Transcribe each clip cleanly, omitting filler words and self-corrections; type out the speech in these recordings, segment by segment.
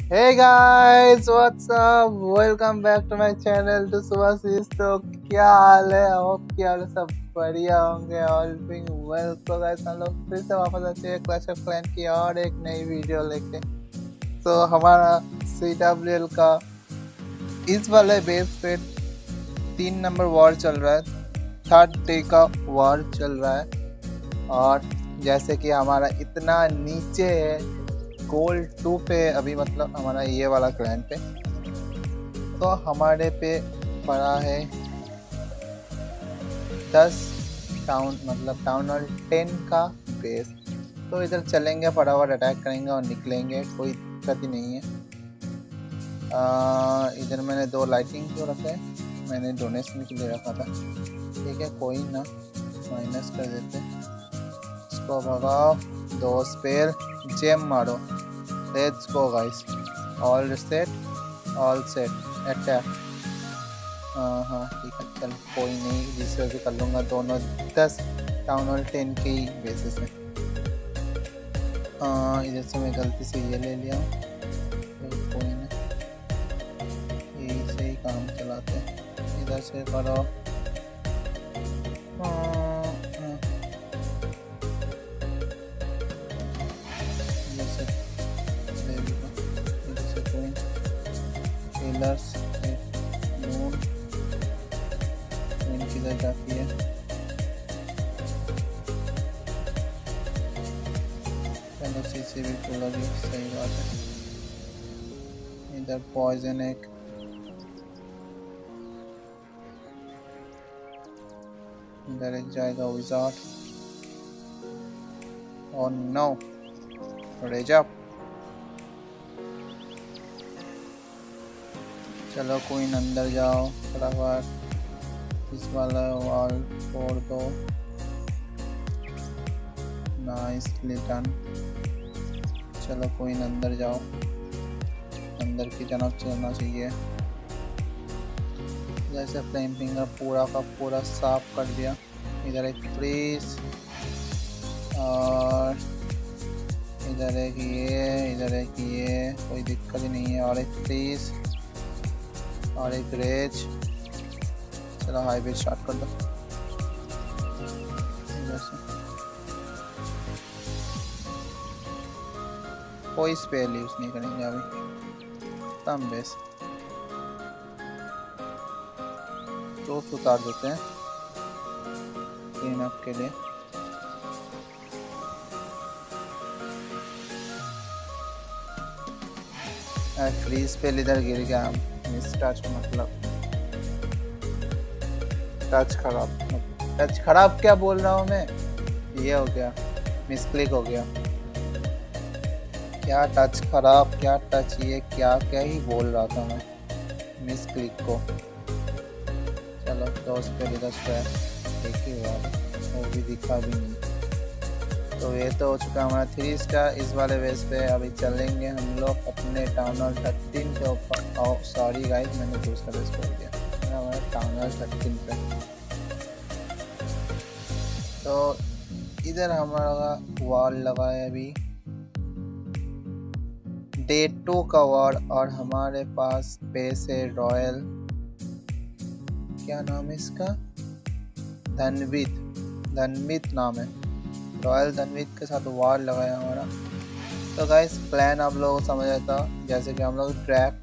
Hey guys, what's up? Welcome back to my channel to Subhashish. तो क्या हाल है? Hope कि आप सब बढ़िया होंगे। All being well. तो गाइस हम लोग फिर से वापस आ चुके हैं क्लैश ऑफ क्लैंस की और एक नई वीडियो लेके। तो हमारा CWL का इस वाले बेस पे 3 नंबर वॉर चल रहा है, 3rd डे का वॉर चल रहा है। और जैसे कि हमारा इतना नीचे है गोल्ड 2 पे अभी, मतलब हमारा ये वाला क्लैन पे, तो हमारे पे पड़ा है 10 टाउन, मतलब टाउन हॉल 10 का बेस। तो इधर चलेंगे, फटाफट अटैक करेंगे और निकलेंगे, कोई दिक्कत ही नहीं है। इधर मैंने 2 लाइटिंग क्यों रखा है, मैंने डोनेशन के लिए रखा था। ठीक है, कोई ना, माइनस कर देते, इसको भगाओ। 2 स्पेयर, जेम मारो। Let's go guys, all set, all set, attack. हाँ ठीक है, चल कोई नहीं, जिससे भी कर लूँगा। दोनों 10 टाउन हॉल 10 के ही बेसिस में। इधर से मैं गलती से ये ले लिया, तो कोई ना, यही से ही काम चलाते हैं। इधर से करो। किधर जाती है? चलो सीसी भी फुल लगी, सही बात है। इधर पॉइजन एक, इधर एक जाएगा wizard. Oh no, rage up. चलो क्वीन अंदर जाओ फटाफट, इस वाला वॉल फोड़ दो। Nicely done. चलो क्वीन अंदर जाओ, अंदर की तरफ चलना चाहिए। जैसे फ्लेम फिंगर पूरा का पूरा साफ कर दिया। इधर एक फ्रीज और इधर एक ये, इधर एक ये, कोई दिक्कत ही नहीं है। और एक फ्रीज और एक रेज। चलो हाईवे स्टार्ट कर दो। कोई स्पेल यूज नहीं करेंगे अभी, तम बेस तो उतार देते हैं क्लीन अप के लिए। फ्रीज पे इधर गिर गया, मिस टच, मतलब टच खराब, टच खराब क्या बोल रहा हूँ मैं, ये हो गया, मिस क्लिक हो गया। क्या टच खराब, क्या टच, ये क्या क्या ही बोल रहा था मैं, मिस क्लिक को। चलो दोस्त पे इधर से एक ही हुआ, वो भी दिखा भी नहीं। तो ये तो हो चुका हमारा 3 स्टार इस वाले बेस पे। अभी चलेंगे हम लोग अपने टाउन हॉल 13 के ऊपर। सॉरी गाइस, मैंने दूसरा बेस खोल दिया, हमारा टाउन हॉल 13 पे। तो इधर हमारा वॉल लगा है अभी, डे 2 का वॉर। और हमारे पास बेस है रॉयल, क्या नाम है इसका, धनवीत नाम है। रॉयल धनवीत के साथ वॉर लगाया हमारा। तो गाइस प्लान आप लोग समझ आता, जैसे कि हम लोग ड्रैग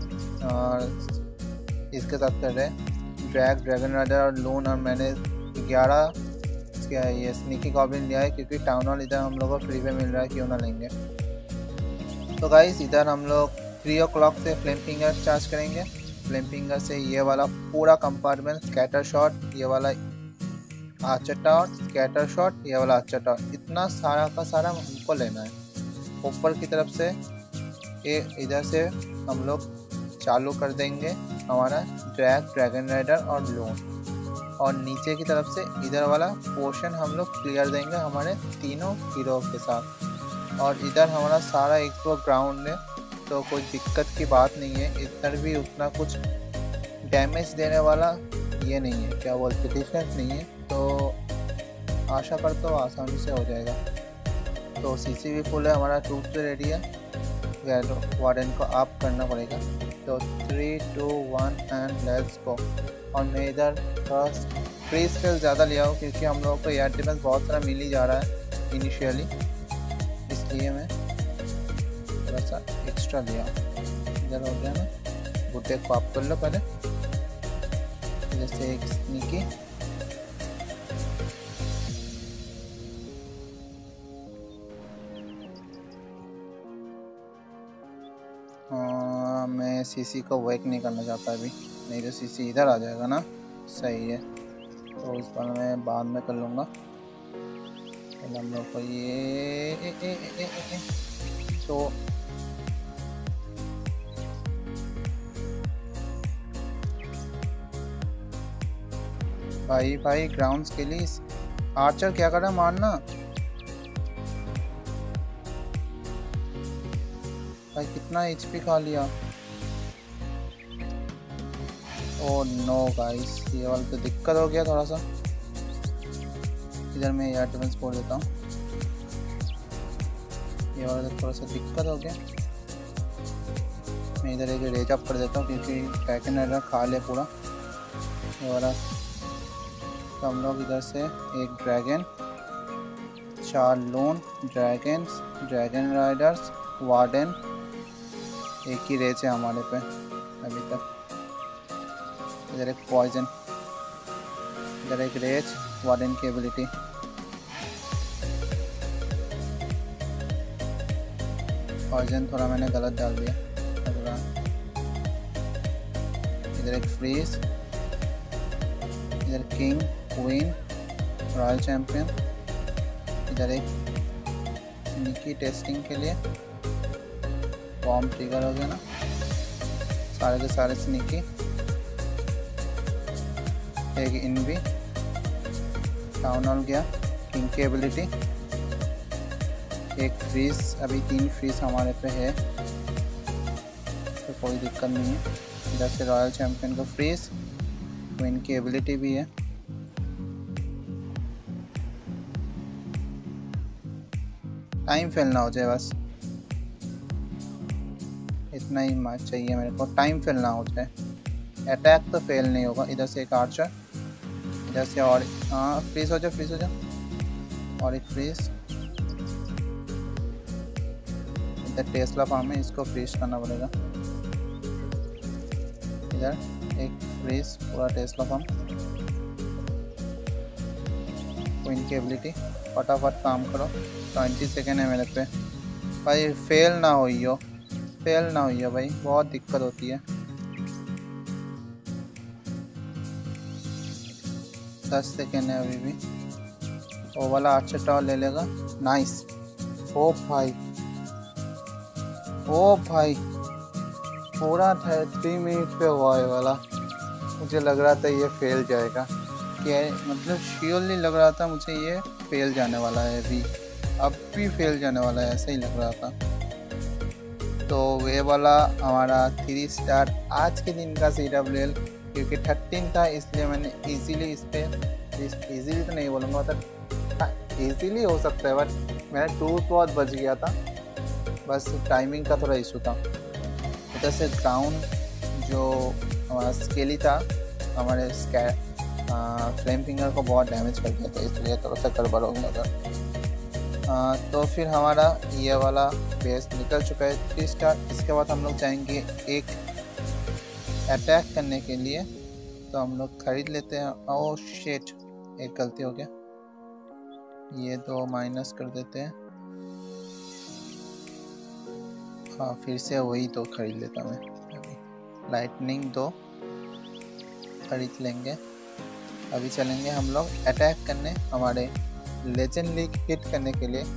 इसके साथ कर रहे हैं, ड्रैगन राइडर और लून। और मैंने 11 क्या है ये स्नीकी गॉब्लिन लिया है, क्योंकि टाउन हॉल इधर हम लोग को फ्री में मिल रहा है, क्यों ना लेंगे। तो गाइस इधर हम लोग 3 o'clock से फ्लेम फिंगर चार्ज करेंगे। फ्लेम फिंगर से ये वाला पूरा कंपार्टमेंट, स्कैटर शॉट, ये वाला आर्चर टावर, स्कैटर शॉट, ये वाला आर्चर टावर, इतना सारा का सारा हमको लेना है। ऊपर की तरफ से ये इधर से हम लोग चालू कर देंगे हमारा ड्रैगन राइडर और लून। और नीचे की तरफ से इधर वाला पोर्शन हम लोग क्लियर देंगे हमारे तीनों हीरो के साथ। और इधर हमारा सारा एक तो ग्राउंड है, तो कोई दिक्कत की बात नहीं है। इधर भी उतना कुछ डैमेज देने वाला ये नहीं है, क्या बोलते, डिफरेंस नहीं है। तो आशा करता हूँ आसानी से हो जाएगा। तो सीसी भी फुल है हमारा, टूट पे रेडी है। वार्डन को आप करना पड़ेगा। तो 3 2 1 एंड लेट्स गो। और मैं इधर थोड़ा फ्री स्पेल ज़्यादा लिया हूँ क्योंकि हम लोगों को एयर डिफेंस बहुत सारा मिल ही जा रहा है इनिशियली, इसलिए मैं थोड़ा सा एक्स्ट्रा लिया। इधर हो गया ना, बुड्ढे को आप कर लो पहले, जैसे एक स्नीकी। मैं सीसी को वेक नहीं करना चाहता अभी, नहीं तो सीसी इधर आ जाएगा ना। सही है, तो इस बार मैं बाद में कर लूँगा। पहले हम लोग को ये तो भाई ग्राउंड्स के लिए आर्चर क्या कर रहा है, मारना भाई। कितना एचपी खा लिया। ओह नो गाइस, ये वाला तो दिक्कत हो गया थोड़ा सा। इधर मैं एयर डिफेंस छोड़ देता हूँ, ये वाला तो थोड़ा सा दिक्कत हो गया। मैं इधर एक रेज अप कर देता हूँ क्योंकि ड्रैगन राइडर खा ले पूरा ये वाला। तो हम लोग इधर से एक dragon, 4 loon dragons, dragon riders, warden, एक ही रेज है हमारे पे अभी तक। इधर एक पॉइजन, इधर एक रेज, वार्डन की एबिलिटी। पॉइजन थोड़ा मैंने गलत डाल दिया। इधर एक फ्रीज, इधर किंग, क्वीन, रॉयल चैंपियन, इधर एक निकी टेस्टिंग के लिए। बॉम्ब ट्रिगर हो गया ना, सारे के सारे स्नीकी। एक इनवी, टाउन हॉल गया, किंग की एबिलिटी, एक फ्रीज। अभी 3 फ्रीज हमारे पे है तो कोई दिक्कत नहीं है। इधर से रॉयल चैंपियन को फ्रीज, क्वीन की एबिलिटी भी है। टाइम फेल ना हो जाए बस, इतना ही मैच चाहिए मेरे को, टाइम फेल ना हो जाए। अटैक तो फेल नहीं होगा। इधर से एक आर्चर, इधर से और हाँ फ्रीज हो जाओ, फ्रीज हो जाओ, और एक फ्रीज। इधर टेस्ला फार्म है, इसको फ्रीज करना पड़ेगा। इधर एक फ्रीज, पूरा टेस्ला फार्म। क्वीन की एबिलिटी, फटाफट काम करो, 20 सेकेंड है मेरे पे भाई। फेल ना हो, फेल ना हुई है भाई, बहुत दिक्कत होती है। 10 सेकेंड है अभी भी। वो वाला आर्चर टावर ले लेगा, नाइस। ओ भाई पूरा 3 मिनट पे हुआ है वाला। मुझे लग रहा था ये फेल जाएगा, क्या मतलब श्योरली लग रहा था मुझे ये फेल जाने वाला है। अभी अब भी फेल जाने वाला है, ऐसा ही लग रहा था। तो वे वाला हमारा 3 स्टार आज के दिन का CWL, क्योंकि 13 था इसलिए मैंने इजीली इस पर, इजीली तो नहीं बोलूँगा, मतलब इजीली हो सकता है बट मेरा टूर बहुत बच गया था, बस टाइमिंग का थोड़ा इशू था। उधर से ग्राउंड जो हमारा स्केली था, हमारे फ्लेम फिंगर को बहुत डैमेज कर दिया था, इसलिए थोड़ा सा गड़बड़ हो गया था। तो फिर हमारा ये वाला बेस निकल चुका है 3 स्टार। इसके बाद हम लोग जाएंगे एक अटैक करने के लिए, तो हम लोग खरीद लेते हैं। ओह शिट, एक गलती हो गया, ये 2 माइनस कर देते हैं। हाँ फिर से वही 2 खरीद लेता मैं। लाइटनिंग 2 खरीद लेंगे। अभी चलेंगे हम लोग अटैक करने, हमारे लेजेंड लीग हिट करने के लिए।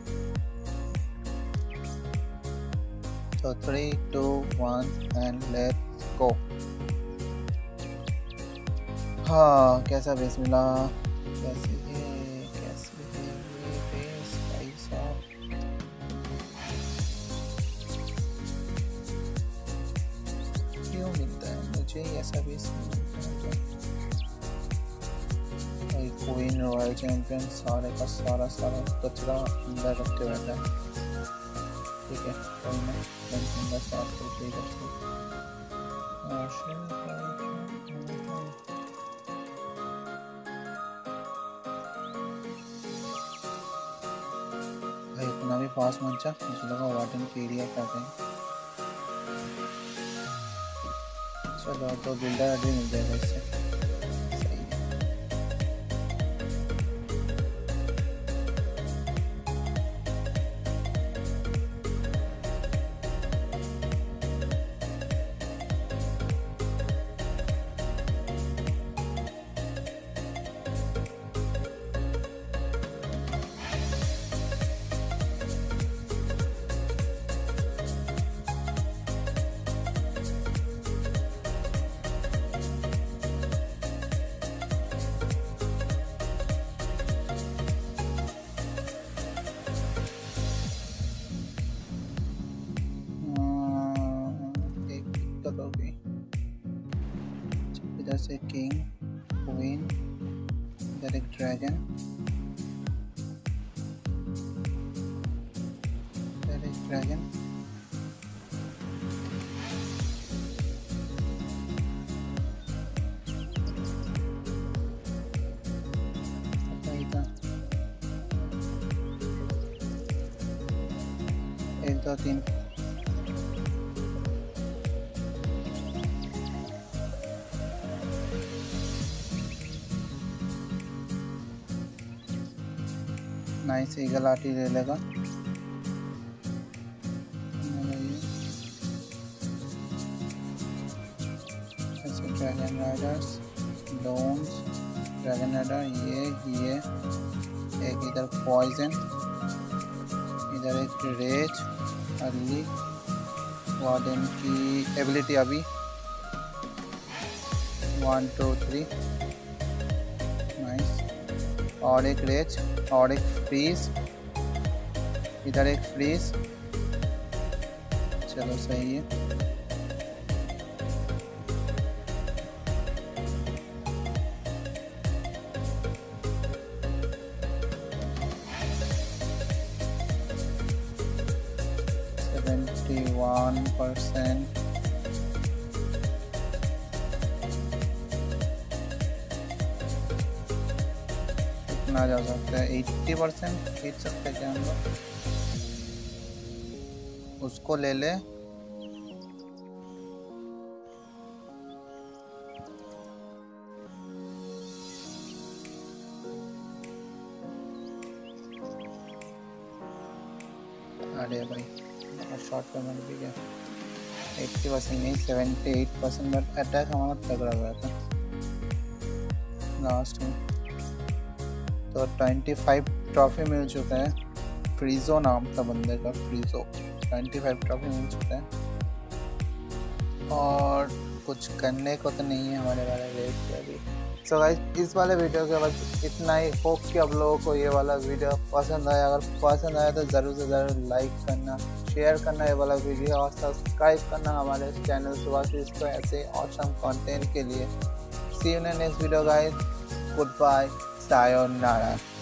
तो 3 2 1 एंड लेट्स गो। हाँ कैसा बेस मिला, कैसे है ये बेस भाई साहब। क्यों मिलता है मुझे ऐसा बेस? क्वीन, रॉयल चैंपियन, सारे का सारा कचरा अंदर रख के बैठा है। ठीक है कोई ना, बंदा साफ करके ही रखते। भाई इतना भी फास्ट मत जा, मुझे लगा वार्डन के एरिया पे आते हैं। चलो तो बिल्डर अभी मिल जाएगा इससे, सही है। इधर से किंग क्वीन, इधर एक ड्रैगन, इधर एक ड्रैगन, एक दो तीन, नाइस ईगल आर्टी ले लेगा। ऐसे dragon riders, loons, dragon rider, ये एक इधर पॉइजन, इधर एक रेज, अर्ली वार्डन की एबिलिटी अभी 1 2 3 नाइस, और एक रेज और एक फ्रीज, इधर एक फ्रीज, चलो सही है। %71 कितना जा सकता है, 80% खींच सकते हैं क्या हम लोग, उसको ले ले। अरे भाई शॉर्ट पेमेंट भी गया, 80% नहीं 78%, बट अटैक हमारा तगड़ा हुआ था लास्ट में। तो 25 ट्रॉफी मिल चुका है, फ्रीजो नाम था बंदे का, फ्रीजो, 25 ट्रॉफी मिल चुका है। और कुछ करने को तो नहीं है हमारे वाले रेट पे अभी। सो गाइस इस वाले वीडियो के बाद इतना ही। होप कि आप लोगों को ये वाला वीडियो पसंद आया, अगर पसंद आया तो ज़रूर से ज़रूर लाइक करना, शेयर करना ये वाला वीडियो, और सब्सक्राइब करना हमारे चैनल सुभाषिस को ऐसे ऑसम कंटेंट के लिए। See you in next video guys, good bye, sayonara.